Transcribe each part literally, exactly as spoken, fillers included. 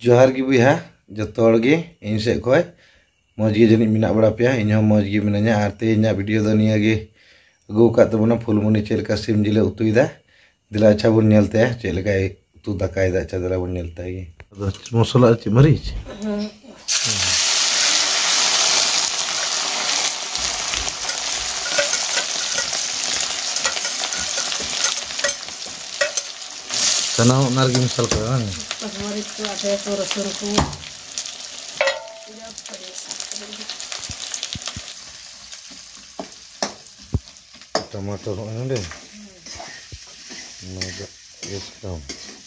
जोहार गी बुया जो गे इन से खय मौजी जानी मिना बड़ा पे इन मौज गी मिनाया और तेज वीडियो दो निया गे अगू का तबना फुलमुनी चेलका सिम जिले उतुदा दिला अच्छा बन नेलते चेलका उतु दाकायदा अच्छा दिला बन नेलता गे मसला चे मरीच तना नारगी मिसाल कर ना मरीच को आटे को रसुन को टमाटर ini deh naga yes kaum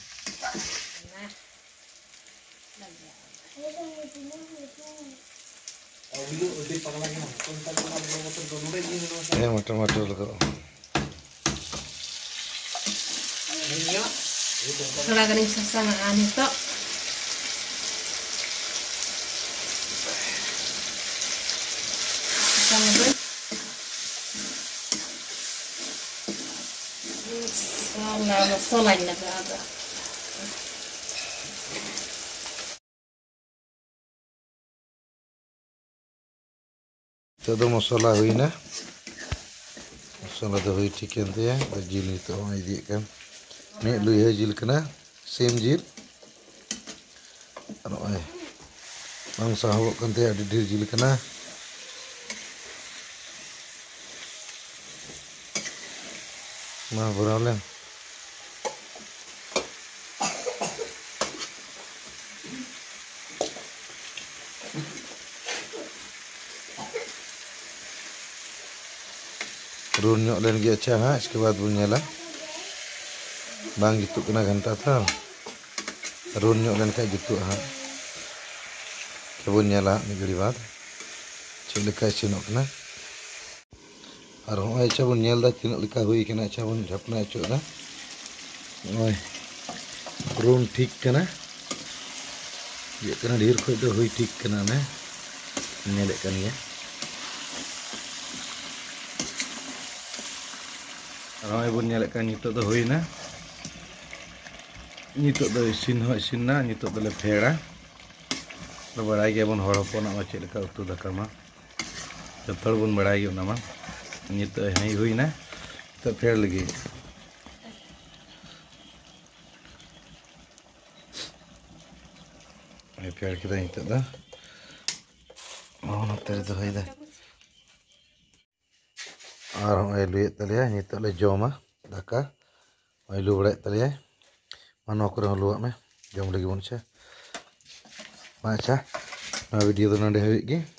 ya tomato lego Kalau garing sasangaan itu sambil Salah solanya nggak ada. Itu masalah huई ना masalah तो हुई ठीक है तो यार जिल itu हमारी दी kan nih lu ya jil kena same jil ano ay mang sahawak kan te ada dir jil kena mah beralen run nyok len gi अच्छा है इसके बाद बुन nyala bang gitu kena ganta tal run nyok len kayak gitu ha kebun nyala ni gari बाद cek leka chinok kena ar hoi acha bun nyel da tinok leka hui kena acha bun japna acho da oi run ठीक kena ye kena dhir khoi do hui ठीक kena ne nyele kan ya Ramai bun nyalek kan nyitok do hui na nyitok do isin ho isin na nyitok do le phera lo barai ge bun hor hopon ma chet leka utu daka ma jotor bun barai ge na ma nyitok hai hui na to pher lagi ai pher kita nyitok da oh na tere do hai da और हम लुए तलिया नित ले जमा दाका लु बड़े तलिया मानो कर लुआ में जम लगे बन से अच्छा वीडियो तो नोडे हुई